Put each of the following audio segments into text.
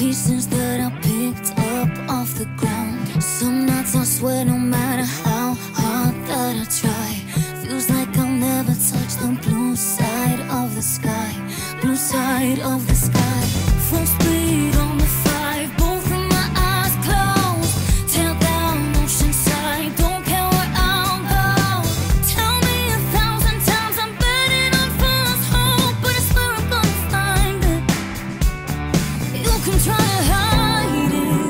pieces that I picked up off the ground. Some nights I swear no matter how hard that I try, feels like I'll never touch the blue side of the sky. Blue side of the sky. Full speed on the 5, both of my eyes closed. Tail down, ocean side, don't care where I'll go. Tell me 1,000 times I'm betting on false hope, but I swear I'm gonna find it. You can try to hide it.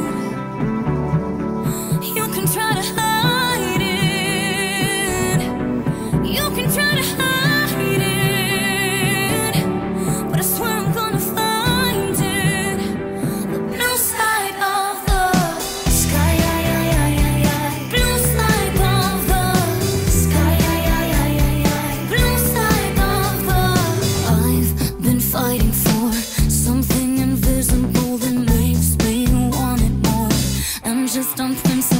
You can try to hide it. You can try to hide it, but I swear I'm gonna find it. The blue side of the sky, blue side of the sky, blue side of the. I've been fighting for something invisible that makes me want it more. I'm just on Prince.